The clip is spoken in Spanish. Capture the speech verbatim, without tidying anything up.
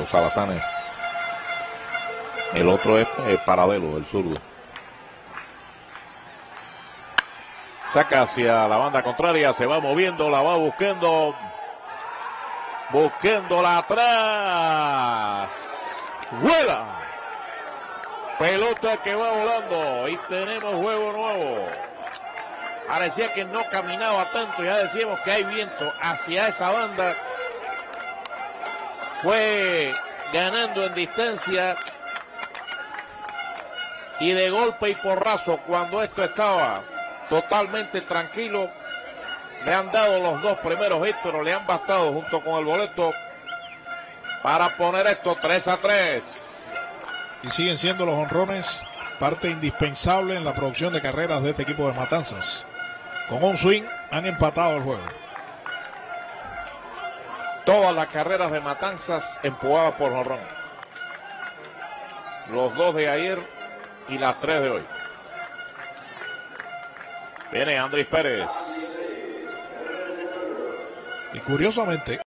los alazanes. El otro es eh, Paradelo, el zurdo. Saca hacia la banda contraria, se va moviendo, la va buscando. Buscándola atrás. ¡Vuela! Pelota que va volando y tenemos juego nuevo. Parecía que no caminaba tanto, ya decíamos que hay viento hacia esa banda. Fue ganando en distancia y de golpe y porrazo cuando esto estaba totalmente tranquilo. Le han dado los dos primeros hits, pero le han bastado junto con el boleto para poner esto tres a tres. Y siguen siendo los jonrones parte indispensable en la producción de carreras de este equipo de Matanzas. Con un swing han empatado el juego. Todas las carreras de Matanzas empujadas por jonrón. Los dos de ayer y las tres de hoy. Viene Andrés Pérez. Y curiosamente,